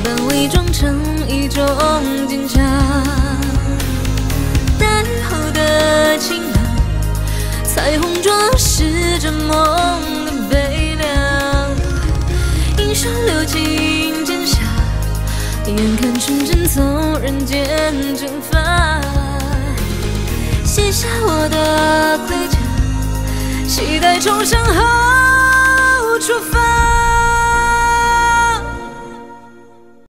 般伪装成一种坚强。淡后的晴朗，彩虹装饰着梦的悲凉。英雄流尽剑下，眼看纯真从人间蒸发。卸下我的盔甲，期待重生后出发。